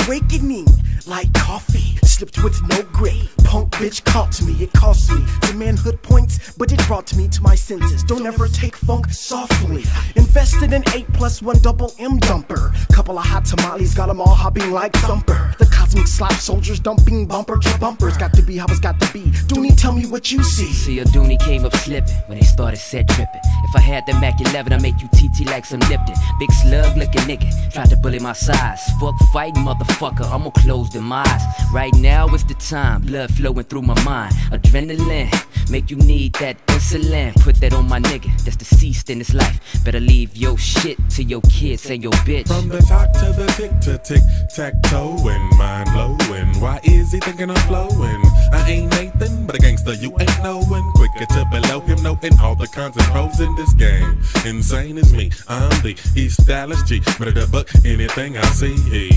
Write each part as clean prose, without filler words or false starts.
awakening, like coffee, slipped with no grip. Punk bitch caught me, it cost me the manhood points, but it brought me to my senses. Don't ever take funk softly. Invested in 8+1 double M dumper. Couple of hot tamales, got them all hopping like thumper. The cosmic slap soldiers dumping bumper to bumpers. Got to be how it's got to be. Dooney, tell me what you see. See, a Dooney came up slipping when they started set tripping. If I had the Mac 11, I'd make you TT like some Lipton. Big slug looking nigga, tried to bully my size. Fuck fighting, motherfucker, I'ma close them eyes. Right now is the time, blood flowing through my mind. Adrenaline, make you need that insulin. Put that on my nigga, that's deceased in his life. Better leave your shit to your kids and your bitch. From the top to the tick to tic-tac-toeing, mind blowing. Why is he thinking I'm flowing? I ain't Nathan, but a gangster you ain't knowing. Quicker to below him, knowing all the cons and pros in this game. Insane as me, I'm the East Dallas G. Ready to buck anything I see.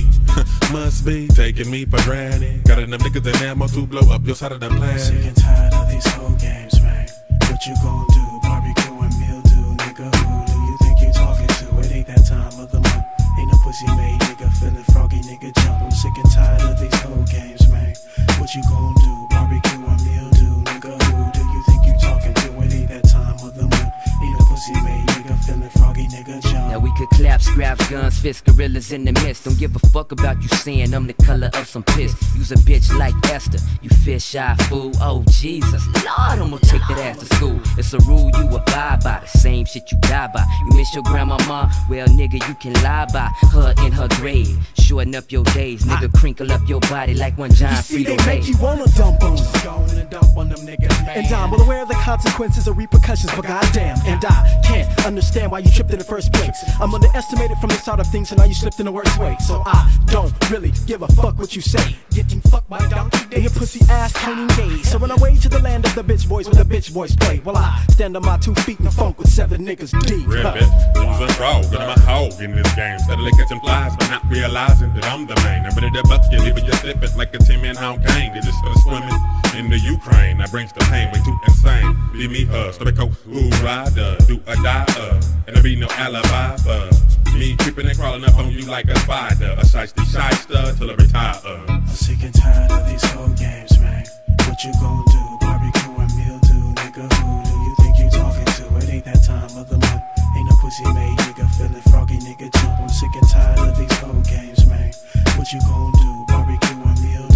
Must be taking me for granted. Got enough niggas and ammo to blow up your side of the planet. Sick and tired of these whole games, man. What you gon' do? Barbecue and mildew, nigga. Who do you think you talking to? It ain't that time of the month. Ain't no pussy made, nigga. Feeling froggy, nigga. Jump. I'm sick and tired of these whole games, man. What you gon' do? Barbecue and mildew, nigga. Who do you think you talking to? It ain't that time of the month. Ain't no pussy made, nigga. Feeling froggy, nigga. Jump. Now we could clap, scraps, guns, fists, gorillas in the midst. Don't give a fuck about you saying I'm the color of some piss. Use a bitch like Esther, you fish eye fool. Oh Jesus, Lord, I'ma take that ass to school. It's a rule you abide by, the same shit you die by. You miss your grandmama, well nigga you can lie by her in her grave. Shorten up your days, nigga, crinkle up your body like one giant See, they Frito make Lay. you wanna dump on them. Go on and dump on them niggas, man. And I'm well aware of the consequences or repercussions, but goddamn, and I can't understand why you tripped in the first place. I'm underestimated from the start of things, and now you slipped in the worst way. So I don't really give a fuck what you say. Getting fucked by donkey And days. your pussy ass turning gay. So run away to the land of the bitch boys where the bitch boys play. While I stand on my 2 feet in the funk with 7 niggas deep. Ribbit, lose a frog, and I'm a hog in this game. Steadily catching flies, but not realizing that I'm the main. I'm ready to buck you, leave it just slipping like a 10-man hound cane. They just for swimming in the Ukraine. I brings the pain, way too insane. Leave me stomaco, ooh, rider, do or die, and there be no alibi for me creeping and crawling up on you like a spider. A shiesty shyster till I retire. I'm sick and tired of these whole games, man. What you gon' do? Barbecue and mildew, nigga. Who do you think you talking to? It ain't that time of the month. Ain't no pussy made, nigga. Feeling froggy, nigga. Jump. I'm sick and tired of these whole games, man. What you gon' do? Barbecue and mildew.